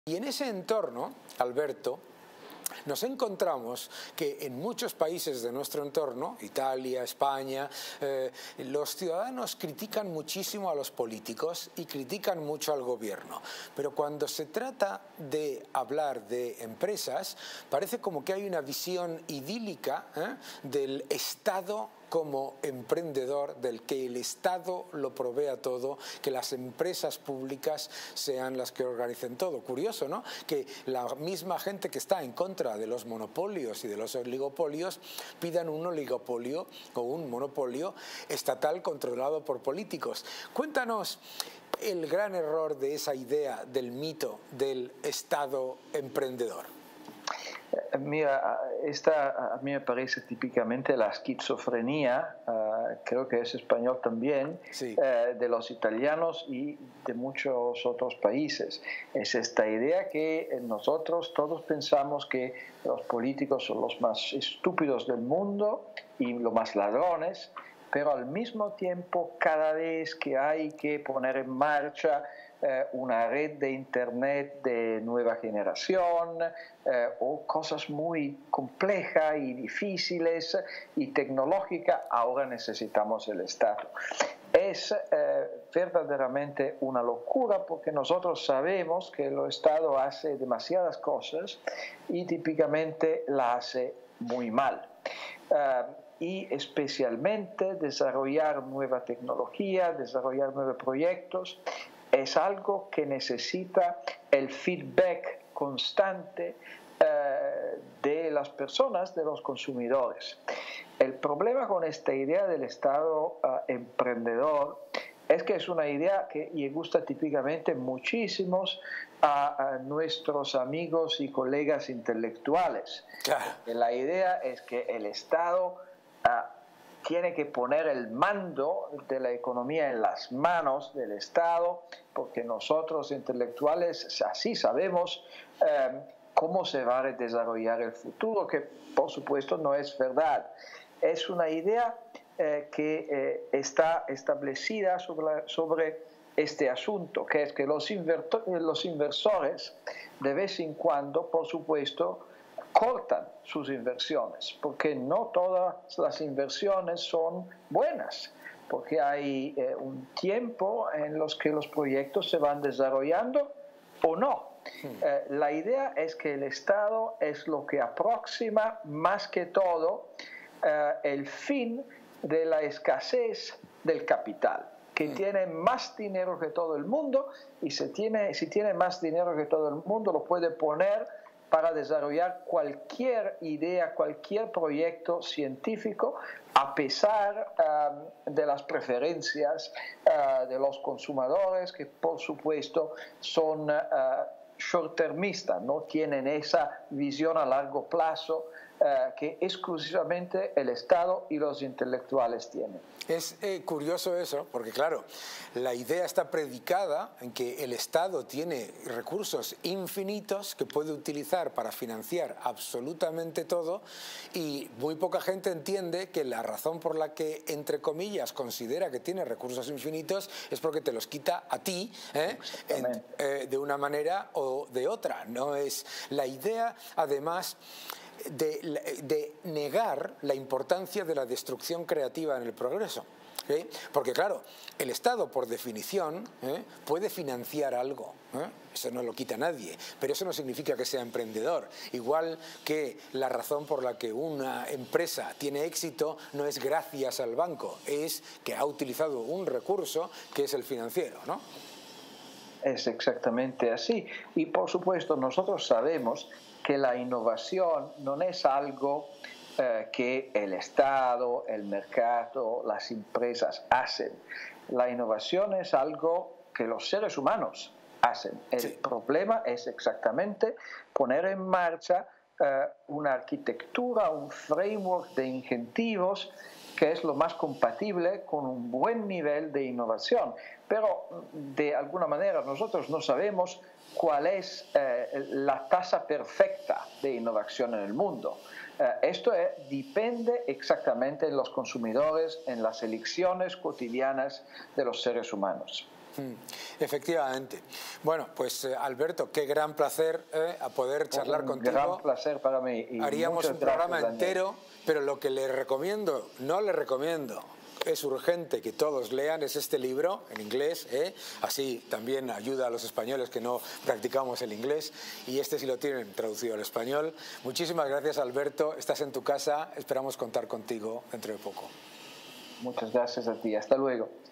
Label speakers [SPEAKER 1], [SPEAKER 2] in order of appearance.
[SPEAKER 1] Y en ese entorno, Alberto, nos encontramos que en muchos países de nuestro entorno, Italia, España, los ciudadanos critican muchísimo a los políticos y critican mucho al gobierno. Pero cuando se trata de hablar de empresas, parece como que hay una visión idílica del Estado como emprendedor, del que el Estado lo provea todo, que las empresas públicas sean las que organicen todo. Curioso, ¿no?, que la misma gente que está en contra de los monopolios y de los oligopolios pidan un oligopolio o un monopolio estatal controlado por políticos. Cuéntanos el gran error de esa idea del mito del Estado emprendedor.
[SPEAKER 2] Mira, esta a mí me parece típicamente la esquizofrenia, creo que es español también,
[SPEAKER 1] sí,
[SPEAKER 2] de los italianos y de muchos otros países. Es esta idea que nosotros todos pensamos que los políticos son los más estúpidos del mundo y los más ladrones, pero al mismo tiempo cada vez que hay que poner en marcha una red de internet de nueva generación o cosas muy complejas y difíciles y tecnológicas, ahora necesitamos el Estado. Es verdaderamente una locura porque nosotros sabemos que el Estado hace demasiadas cosas y típicamente la hace muy mal. Y especialmente desarrollar nueva tecnología, desarrollar nuevos proyectos, es algo que necesita el feedback constante de las personas, de los consumidores. El problema con esta idea del Estado emprendedor es que es una idea que le gusta típicamente muchísimos a nuestros amigos y colegas intelectuales.
[SPEAKER 1] Claro.
[SPEAKER 2] La idea es que el Estado tiene que poner el mando de la economía en las manos del Estado, porque nosotros intelectuales así sabemos cómo se va a desarrollar el futuro, que por supuesto no es verdad. Es una idea que está establecida sobre este asunto, que es que los inversores de vez en cuando, por supuesto, cortan sus inversiones, porque no todas las inversiones son buenas, porque hay un tiempo en los que los proyectos se van desarrollando o no. La idea es que el Estado es lo que aproxima más que todo el fin de la escasez del capital, que tiene más dinero que todo el mundo y si tiene más dinero que todo el mundo lo puede poner para desarrollar cualquier idea, cualquier proyecto científico, a pesar de las preferencias de los consumidores, que por supuesto son short-termistas, no tienen esa visión a largo plazo que exclusivamente el Estado y los intelectuales tienen.
[SPEAKER 1] Es curioso eso, porque claro, la idea está predicada en que el Estado tiene recursos infinitos que puede utilizar para financiar absolutamente todo y muy poca gente entiende que la razón por la que, entre comillas, considera que tiene recursos infinitos es porque te los quita a ti de una manera o de otra. No es la idea, además, de negar la importancia de la destrucción creativa en el progreso. ¿Sí? Porque claro, el Estado por definición puede financiar algo, eso no lo quita nadie, pero eso no significa que sea emprendedor. Igual que la razón por la que una empresa tiene éxito no es gracias al banco, es que ha utilizado un recurso que es el financiero, ¿no?
[SPEAKER 2] Es exactamente así. Y por supuesto nosotros sabemos que la innovación no es algo que el Estado, el mercado, las empresas hacen. La innovación es algo que los seres humanos hacen. El problema es exactamente poner en marcha una arquitectura, un framework de incentivos que es lo más compatible con un buen nivel de innovación. Pero de alguna manera nosotros no sabemos cuál es la tasa perfecta de innovación en el mundo. Esto depende exactamente de los consumidores, en las elecciones cotidianas de los seres humanos.
[SPEAKER 1] Efectivamente. Bueno, pues Alberto, qué gran placer a poder charlar contigo.
[SPEAKER 2] Un gran placer para mí. Y
[SPEAKER 1] haríamos un programa
[SPEAKER 2] gracias,
[SPEAKER 1] entero, pero lo que le recomiendo, es urgente que todos lean, es este libro en inglés, así también ayuda a los españoles que no practicamos el inglés, y este sí lo tienen traducido al español. Muchísimas gracias, Alberto, estás en tu casa, esperamos contar contigo dentro de poco.
[SPEAKER 2] Muchas gracias a ti, hasta luego.